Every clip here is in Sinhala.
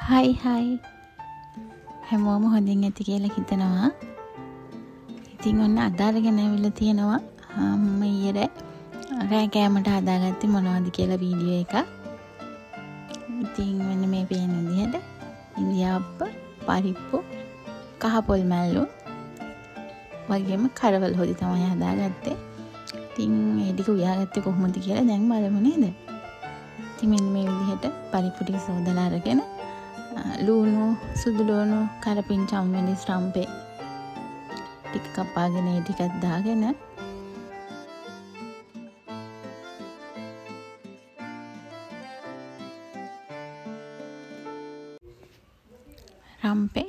හයි හැමෝම හොඳින් ඇති කියලා හිතනවා. ඉතින් ඔන්න අද අරගෙන ඇවිල්ලා තියෙනවා මම ඊයේ රෑ කෑමට හදාගත්තේ මොනවද කියලා වීඩියෝ එක. ඉතින් මෙන්න මේ පේන විදිහට ඉන්දියාප්ප, පරිප්පු, කහ පොල් මැල්ලු වගේම කරවල හොදි තමයි හදාගත්තේ. ඉතින් ඒ ටික උයාගත්තේ කොහොමද කියලා දැන් බලමු නේද? ඉතින් මෙන්න මේ විදිහට පරිප්පු ටික සෝදලා අරගෙන ලුණු, සුදු ලුණු, කරපිංචා මිරිස් රම්පේ ටික කපාගෙන ඒ ටිකක් දාගෙන රම්පේ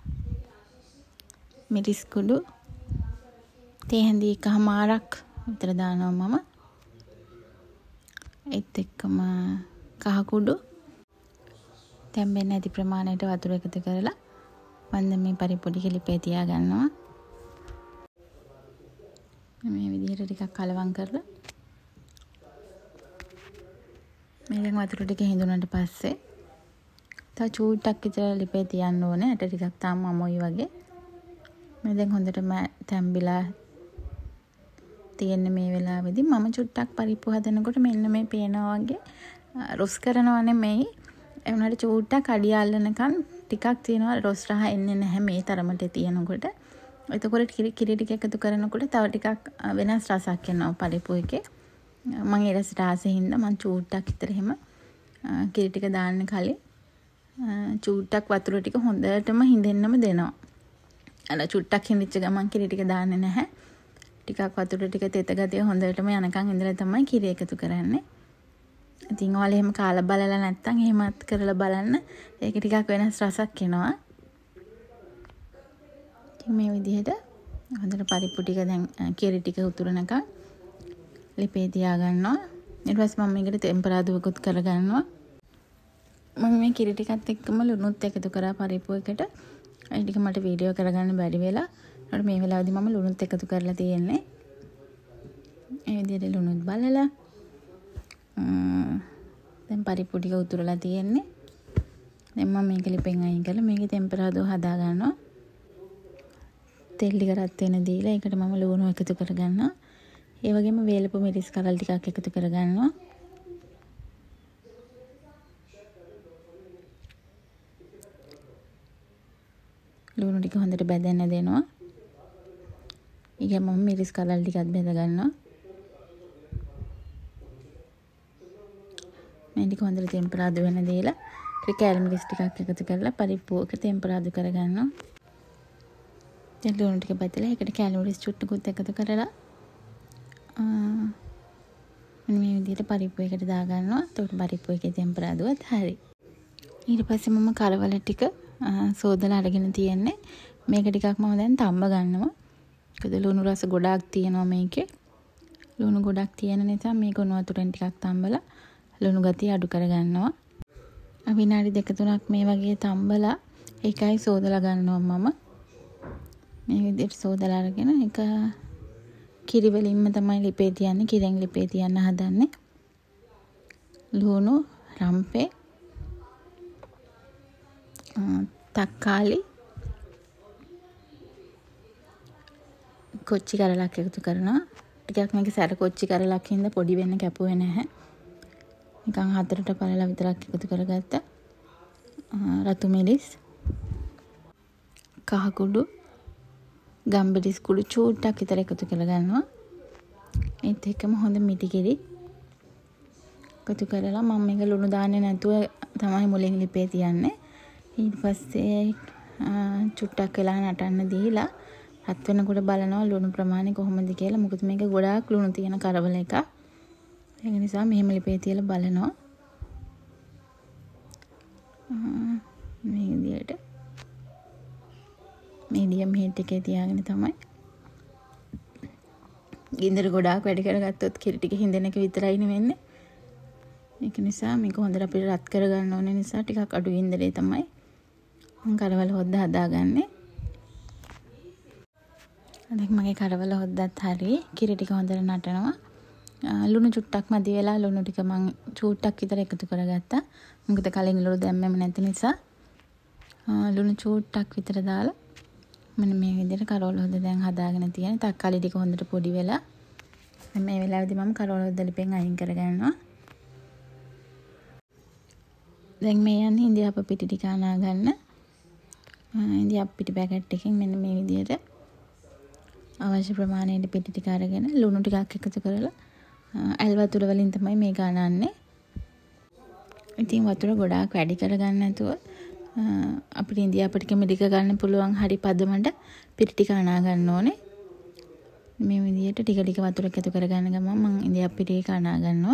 මිරිස් කුඩු තේ හැඳි එකමාරක් විතර දානවා මම. ඒත් එක්කම කහ කුඩු තැම්බෙන්නේ නැති ප්‍රමාණයට වතුර එකතු කරලා මම මේ පරිප්පු ටික ලිපේ තියා ගන්නවා. මේ විදිහට ටිකක් කලවම් කරලා මේ දැන් වතුර ටික හිඳුනට පස්සේ තව චූට්ටක් විතර ලිපේ තියන්න ඕනේ. ඇට ටිකක් තාම අමෝයි වගේ. මේ දැන් හොඳටම තැම්බිලා තියෙන මේ වෙලාවේදී මම චුට්ටක් පරිප්පු හදනකොට මෙන්න මේ පේනවා වගේ රොස් කරනවා නෙමෙයි. ඒ වුණාට චූට්ටක් අඩිය අල්ලනකන් ටිකක් තියෙනවා රොස් රහ එන්නේ නැහැ මේ තරමට තියෙනකොට. එතකොට කිරි ටික එකතු කරනකොට තව ටිකක් වෙනස් රසක් එනවා පරිප්පු එකේ. මම ඒ රසට ආසෙ හින්දා මම චූට්ටක් විතර එහෙම කිරි ටික දාන්න කලින් චූට්ටක් වතුර ටික හොඳටම හිඳෙන්නම දෙනවා. අර චුට්ටක් හිඳිච්ච ගමන් කිරි ටික දාන්නේ නැහැ. ටිකක් වතුර ටික තෙත ගතිය හොඳටම යනකම් ඉඳලා තමයි කිරි එකතු කරන්නේ. ඉතින් ඔයාලා එහෙම කාලා බලලා නැත්නම් එහෙමත් කරලා බලන්න. ඒක ටිකක් වෙනස් රසක් එනවා. ඉතින් මේ විදිහට හොඳට පරිප්පු ටික දැන් කිරි ටික උතුරනකම් ලිපේ තියා ගන්නවා. ඊට පස්සේ මම මේකට ටෙම්පරාදුවකුත් කරගන්නවා. මම මේ කිරි ටිකත් එක්කම ලුණුත් එකතු කරා පරිප්පු එකට. ඒ ටික මට වීඩියෝ කරගන්න බැරි වෙලා. ඒකට මේ වෙලාවේදී මම ලුණුත් එකතු කරලා තියෙන්නේ. ඒ විදිහට ලුණුත් බලලා දැන් පරිප්පු ටික උතුරලා තියෙන්නේ. දැන් මම මේක ලිපෙන් අයින් කරලා මේකේ ටෙම්පරාදුව හදා ගන්නවා. තෙල් ටික රත් වෙන දීලා ඒකට මම ලුණු එකතු කරගන්නවා. ඒ වගේම වේලපු මිරිස් කරල් ටිකක් එකතු කරගන්නවා. ලුණු ටික හොඳට බැදෙන්න දෙනවා. ඊගොම මම මිරිස් කරල් ටිකත් බෙද ගන්නවා. මේ ටික හොඳට ටෙම්පරාදු වෙන දීලා කැල් මිරිස් ටිකක් එකතු කරලා පරිප්පු එක ටෙම්පරාදු කරගන්නවා. දැන් ලුණු ටික බැදලා ඒකට කැල් මිරිස් චුට්ටකුත් එකතු කරලා මේ විදිහට පරිප්පු එකට දා ගන්නවා. එතකොට පරිප්පු එකේ ටෙම්පරාදුවත් හරි. ඊට පස්සේ මම කරවල ටික සෝදලා අරගෙන තියෙන්නේ. මේක ටිකක් මම දැන් තම්බ ගන්නවා. මොකද ලුණු රස ගොඩාක් තියෙනවා මේකේ. ලුණු ගොඩක් තියෙන නිසා මේක උණු වතුරෙන් ටිකක් තම්බලා ලුණු ගතිය අඩු කරගන්නවා. විනාඩි 2-3ක් මේ වගේ තම්බලා ඒකයි සෝදලා ගන්නවා මම. මේ විදිහට සෝදලා අරගෙන ඒක කිරි වලින්ම තමයි ලිපේ තියන්නේ. කිරෙන් ලිපේ තියන්න හදන්නේ. ලුණු, රම්පේ, තක්කාලි, කොච්චි කරලක් එකතු කරනවා. ටිකක් මේක සැර කොච්චි කරලක් හින්දා පොඩි වෙන්න කැපුවේ නැහැ. නිකන් 4ට පළල විතරක් එකතු කරගත්තා. රතු මිරිස්, කහ කුඩු, ගම්බිරිස් කුඩු චූට්ටක් විතර එකතු කරගන්නවා. ඒත් එක්කම හොඳ මිටි කිරි එකතු කරලා මම මේක ලුණු දාන්නේ නැතුව තමයි මුලින් ලිපේ තියන්නේ. ඊට පස්සේ චුට්ටක් වෙලා නටන්න දීලා රත් වෙනකොට බලනවා ලුණු ප්‍රමාණය කොහොමද කියලා. මොකද මේක ගොඩාක් ලුණු තියෙන කරවල එකක්. ඒක නිසා මෙහෙම ලිපේ තියලා බලනවා. මේ විදිහට මීඩියම් හීට් එකේ තියාගෙන තමයි. ගින්දර ගොඩාක් වැඩි කරගත්තොත් කිරි ටික හින්දෙන එක විතරයි වෙන්නේ. ඒක නිසා මේක හොඳට අපිට රත් කරගන්න ඕනේ නිසා ටිකක් අඩු ගින්දරේ තමයි මම කරවල හොද්ද හදාගන්නේ. දැන් මගේ කරවල හොද්දත් හරි. කිරි ටික හොඳට නටනවා. ලුණු චුට්ටක් මදි වෙලා ලුණු ටික මම චූට්ටක් විතර එකතු කරගත්තා. මොකද කලින් ලුණු දැම්මම නැති නිසා. ලුණු චූට්ටක් විතර දාලා මෙන්න මේ විදිහට කරෝල හොද්ද දැන් හදාගෙන තියෙන. තක්කාලි ටික හොඳට පොඩි වෙලා මේ වෙලාවේදී මම කරෝල හොද්ද ලිපෙන් අයින් කරගන්නවා. දැන් මේ යන්නේ ඉන්දියාප පිටි ටික අනා ගන්න. ඉන්දියාප පිටි පැකට් එකකින් මෙන්න මේ විදිහට අවශ්‍ය ප්‍රමාණයට පිටි ටික අරගෙන ලුණු ටිකක් එකතු කරලා ඇල් වතුර වලින් තමයි මේක අනන්නේ. ඉතින් වතුර ගොඩාක් වැඩි කරගන්න නැතුව අපිට ඉන්දියාප ටික මිදික ගන්න පුළුවන් හරි පදමට පිටි ටික අනා ගන්න ඕනේ. මේ විදිහට ටික ටික වතුර එකතු කරගන්න ගමන් මම ඉන්දියාප පිටි එක අනා ගන්නවා.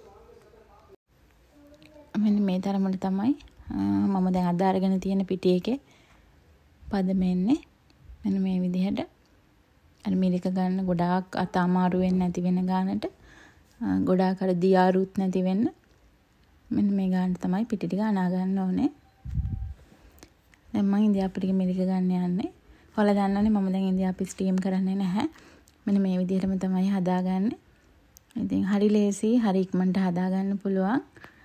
මෙන්න මේ තරමට තමයි මම දැන් අද අරගෙන තියෙන පිටි එකේ පදම එන්නේ. මෙන්න මේ විදිහට අර මිරික ගන්න ගොඩාක් අත අමාරු වෙන්නේ නැති වෙන ගානට ගොඩාක් අර දියාරුත් නැති වෙන්න මෙන්න මේ ගානට තමයි පිටි ටික අනා ගන්න ඕනේ. දැන් මම ඉන්දියාප ටික මිරික ගන්න යන්නේ. ඔයාලා දන්නවනේ මම දැන් ඉන්දියාප ස්ටීම් කරන්නේ නැහැ. මෙන්න මේ විදිහටම තමයි හදාගන්නේ. ඉතින් හරි ලේසි, හරි ඉක්මනට හදාගන්න පුළුවන්.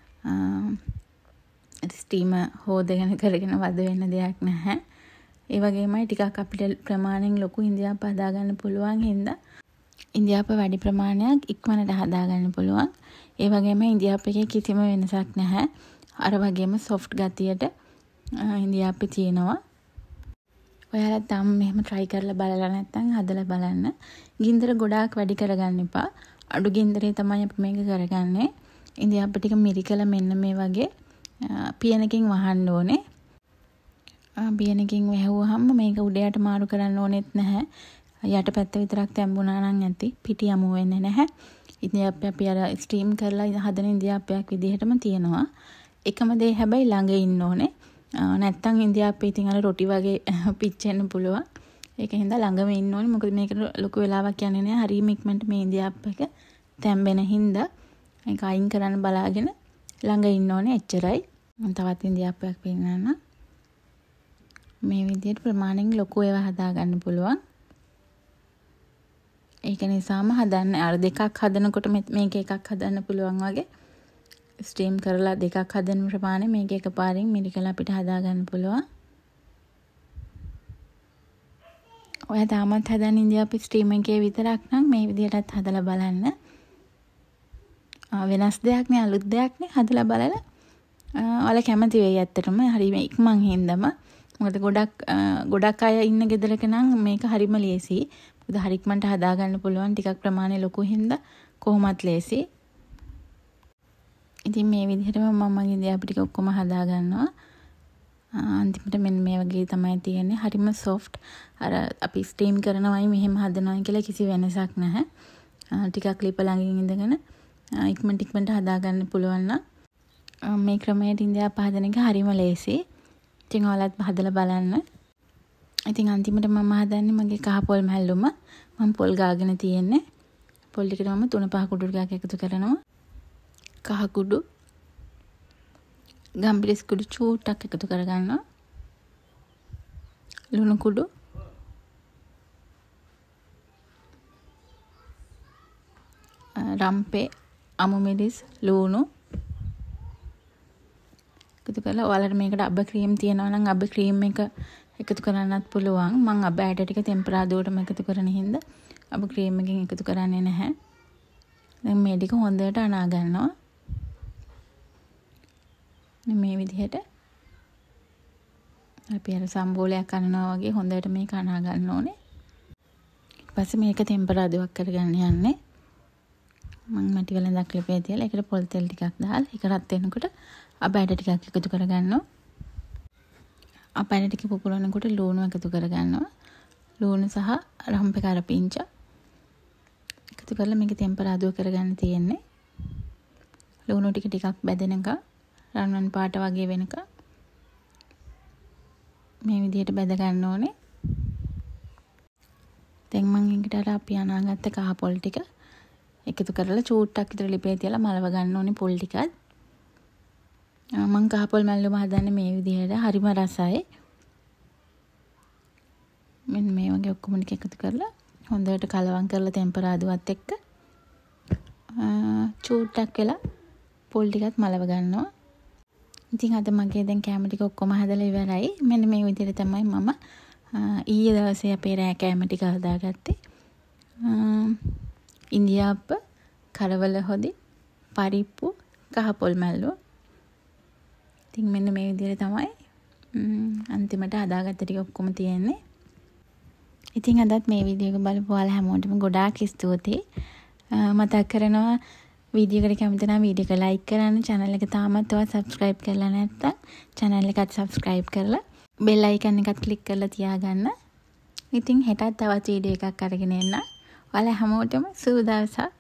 ස්ටීම හොදගෙන කරගෙන වද වෙන්න දෙයක් නැහැ. ඒ වගේමයි ටිකක් අපිට ප්‍රමාණයෙන් ලොකු ඉන්දියාප හදාගන්න පුළුවන් හින්දා ඉන්දියාප වැඩි ප්‍රමාණයක් ඉක්මනට හදාගන්න පුළුවන්. ඒ වගේම ඉන්දියාප එකේ කිසිම වෙනසක් නැහැ. අර වගේම සොෆ්ට් ගතියට ඉන්දියාප තියෙනවා. ඔයාලා තාම මෙහෙම try කරලා බලලා නැත්නම් හදලා බලන්න. ගින්දර ගොඩාක් වැඩි කරගන්න එපා. අඩු ගින්දරේ තමයි අපි මේක කරගන්නේ. ඉන්දියාප ටික මිරිකලා මෙන්න මේ වගේ පියනකින් වහන්න ඕනේ. පියනකින් වැහුවාම මේක උඩයට මාරු කරන්න ඕනෙත් නැහැ. යට පැත්ත විතරක් තැඹුණා නම් ඇති. පිටි යමු වෙන්නේ නැහැ. ඉන්දියාප අපි අර ස්ටීම් කරලා හදන ඉන්දියාපයක් විදිහටම තියෙනවා. එකම දේ හැබැයි ළඟ ඉන්න ඕනේ. නැත්තම් ඉන්දියාපේ ඉතින් අර රොටි වගේ පිච්චෙන්න පුළුවන්. ඒක හින්දා ළඟම ඉන්න ඕනේ. මොකද මේක ලොකු වෙලාවක් යන්නේ නැහැ. හරියම ඉක්මනට මේ ඉන්දියාප එක තැම්බෙන හින්දා මේක අයින් කරන්න බලාගෙන ළඟ ඉන්න ඕනේ. එච්චරයි. මම තවත් ඉන්දියාපයක් පෙන්නන්නම්. මේ විදිහට ප්‍රමාණයෙන් ලොකු ඒවා හදා ගන්න පුළුවන්. ඒක නිසාම හදන්න අර දෙකක් හදනකොට මේක එකක් හදන්න පුළුවන් වගේ ස්ටීම් කරලා දෙකක් හදන ප්‍රමාණය මේක එකපාරින් මිරිකලා අපිට හදා ගන්න පුළුවන්. ඔයා තාමත් හදන ඉන්දියාප ස්ටීම් එකේ විතරක් නම් මේ විදිහටත් හදලා බලන්න. වෙනස් දෙයක් නේ, අලුත් දෙයක් නේ, හදලා බලලා ඔයාලා කැමති වෙයි ඇත්තටම. හරිම ඉක්මන් හින්දම මොකද ගොඩක් අය ඉන්න ගෙදරක නම් මේක හරිම ලේසි. මොකද හරි ඉක්මනට හදා ගන්න පුළුවන්. ටිකක් ප්‍රමාණය ලොකු හින්දා කොහොමත් ලේසි. ඉතින් මේ විදිහටම මම ඉන්දියාප ටික ඔක්කොම හදා ගන්නවා. අන්තිමට මෙන්න මේ වගේ තමයි තියෙන්නේ. හරිම සොෆ්ට්. අර අපි ස්ටීම් කරනවයි මෙහෙම හදනවා කියලා කිසි වෙනසක් නැහැ. ටිකක් ලිප ළඟින් ඉඳගෙන ඉක්මනට හදා ගන්න පුළුවන් නම් මේ ක්‍රමයට ඉන්දියාප හදන එක හරිම ලේසි. ඉතින් ඔයාලත් හදලා බලන්න. ඉතින් අන්තිමට මම හදන්නේ මගේ කහ පොල් මැල්ලුම. මම පොල් ගාගෙන තියෙන්නේ. පොල් ටිකට මම 3-5 කුඩු ටිකක් එකතු කරනවා. කහ කුඩු, ගම්බිරිස් කුඩු චූට්ටක් එකතු කරගන්නවා. ලුණු කුඩු, රම්පේ, අමු මිරිස්, ලුණු එකතු කරලා ඔයාලට මේකට අබ ක්‍රීම් තියෙනවා නම් අබ ක්‍රීම් එක එකතු කරන්නත් පුළුවන්. මම අබ ඇට ටික ටෙම්පරාදුවටම එකතු කරන හින්දා අබ ක්‍රීම් එකකින් එකතු කරන්නේ නැහැ. දැන් මේ ටික හොඳට අනා ගන්නවා. මේ විදිහට අපි අර සම්බෝලයක් අනනවා වගේ හොඳට මේක අනා ගන්න ඕනේ. ඊට පස්සේ මේක ටෙම්පරාදුවක් කරගන්න යන්නේ. මම මැටි වලඳක් ලිපේ තියලා ඒකට පොල් තෙල් ටිකක් දාලා ඒක රත් වෙනකොට අබ ඇට ටිකක් එකතු කරගන්නවා. අබ ඇට ටික පුපුරනකොට ලුණු එකතු කරගන්නවා. ලුණු සහ රම්පේ කරපිංච එකතු කරලා මේක ටෙම්පරාදුව කරගන්න තියෙන්නේ. ලුණු ටික ටිකක් බැදෙනකම් රන්වන් පාට වගේ වෙනකම් මේ විදිහට බැද ගන්න ඕනේ. දැන් මම එකට අර අපි අනාගත්ත කහ පොල් ටික එකතු කරලා චූට්ටක් විතර ලිපේ තියලා මලව ගන්න ඕනේ පොල් ටිකත්. මම කහ පොල් මැල්ලුම හදන්නේ මේ විදිහට. හරිම රසයි. මෙන්න මේ වගේ ඔක්කොම ටික එකතු කරලා හොඳට කලවම් කරලා ටෙම්පරාදුවත් එක්ක චූට්ටක් වෙලා පොල් ටිකත් මලව ගන්නවා. ඉතින් අද මගේ දැන් කෑම ටික ඔක්කොම හදලා ඉවරයි. මෙන්න මේ විදිහට තමයි මම ඊයේ දවසේ අපේ රෑ කෑම ටික හදාගත්තේ. ඉන්දියාප්ප, කරවල හොදි, පරිප්පු, කහ පොල් මැල්ලුව. ඉතින් මෙන්න මේ විදිහට තමයි අන්තිමට හදාගත්ත ටික ඔක්කොම තියෙන්නේ. ඉතින් අදත් මේ වීඩියෝ එක බලපු ඔයාලා හැමෝටම ගොඩාක් ස්තුතියි. මතක් කරනවා වීඩියෝ එකට කැමති නම් වීඩියෝ එක ලයික් කරන්න, channel එක තාමත් ඔයා subscribe කරලා නැත්නම් channel එකත් subscribe කරලා bell icon එකත් click කරලා තියාගන්න. ඉතින් හෙටත් තවත් වීඩියෝ එකක් අරගෙන එන්න. ඔයාලා හැමෝටම සුබ දවසක්.